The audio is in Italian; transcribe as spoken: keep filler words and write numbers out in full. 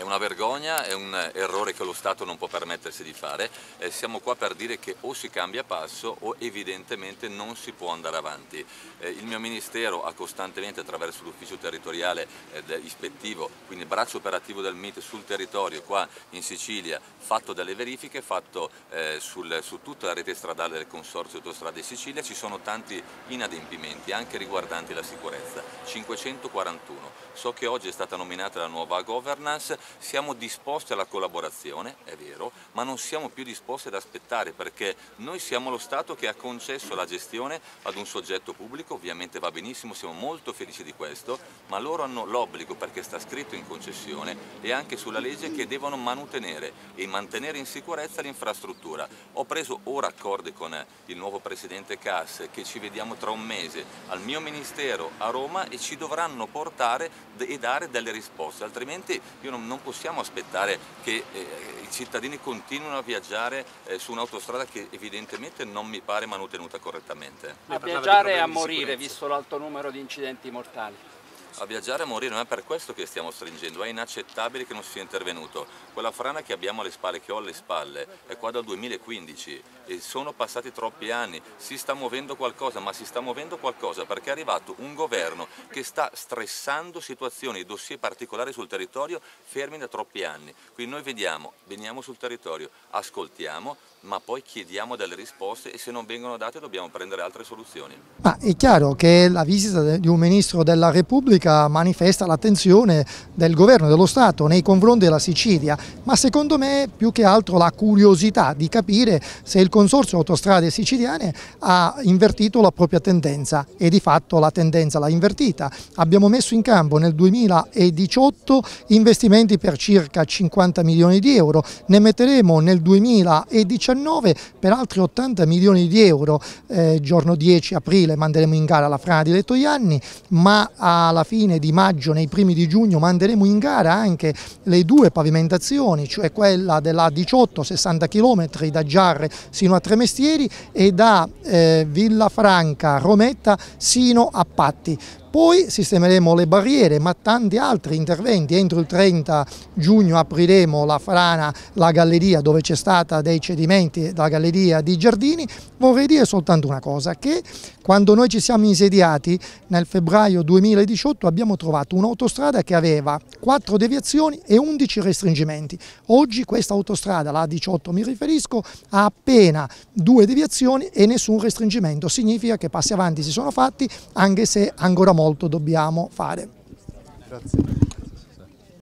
È una vergogna, è un errore che lo Stato non può permettersi di fare. Eh, siamo qua per dire che o si cambia passo o evidentemente non si può andare avanti. Eh, il mio Ministero ha costantemente, attraverso l'ufficio territoriale eh, ispettivo, quindi braccio operativo del M I T sul territorio qua in Sicilia, fatto delle verifiche, fatto eh, sul, su tutta la rete stradale del Consorzio Autostrade Sicilia. Ci sono tanti inadempimenti anche riguardanti la sicurezza, cinquecentoquarantuno. So che oggi è stata nominata la nuova governance. Siamo disposti alla collaborazione, è vero, ma non siamo più disposti ad aspettare, perché noi siamo lo Stato che ha concesso la gestione ad un soggetto pubblico. Ovviamente va benissimo, siamo molto felici di questo, ma loro hanno l'obbligo, perché sta scritto in concessione e anche sulla legge, che devono manutenere e mantenere in sicurezza l'infrastruttura. Ho preso ora accordi con il nuovo presidente Cass, che ci vediamo tra un mese al mio Ministero a Roma e ci dovranno portare e dare delle risposte, altrimenti io non, non possiamo aspettare che eh, i cittadini continuino a viaggiare eh, su un'autostrada che evidentemente non mi pare manutenuta correttamente. A viaggiare e a morire, visto l'alto numero di incidenti mortali. A viaggiare e a morire, non è per questo che stiamo stringendo, è inaccettabile che non sia intervenuto. Quella frana che abbiamo alle spalle, che ho alle spalle, è qua dal duemilaquindici e sono passati troppi anni. Si sta muovendo qualcosa, ma si sta muovendo qualcosa perché è arrivato un governo che sta stressando situazioni, dossier particolari sul territorio fermi da troppi anni. Quindi noi vediamo, veniamo sul territorio, ascoltiamo, ma poi chiediamo delle risposte e se non vengono date dobbiamo prendere altre soluzioni. Ma è chiaro che la visita di un Ministro della Repubblica manifesta l'attenzione del Governo dello Stato nei confronti della Sicilia, ma secondo me più che altro la curiosità di capire se il Consorzio Autostrade Siciliane ha invertito la propria tendenza, e di fatto la tendenza l'ha invertita. Abbiamo messo in campo nel duemiladiciotto investimenti per circa cinquanta milioni di euro, ne metteremo nel duemiladiciannove per altri ottanta milioni di euro. Eh, giorno dieci aprile manderemo in gara la frana di Lettoianni, ma alla fine di maggio, nei primi di giugno, manderemo in gara anche le due pavimentazioni, cioè quella della diciotto, sessanta chilometri da Giarre sino a Tremestieri e da eh, Villafranca Rometta sino a Patti. Poi sistemeremo le barriere, ma tanti altri interventi. Entro il trenta giugno apriremo la frana, la galleria dove c'è stata dei cedimenti, la galleria di Giardini. Vorrei dire soltanto una cosa, che quando noi ci siamo insediati nel febbraio duemiladiciotto abbiamo trovato un'autostrada che aveva quattro deviazioni e undici restringimenti. Oggi questa autostrada, la A diciotto mi riferisco, ha appena due deviazioni e nessun restringimento. Significa che passi avanti si sono fatti, anche se ancora molto dobbiamo fare. Grazie.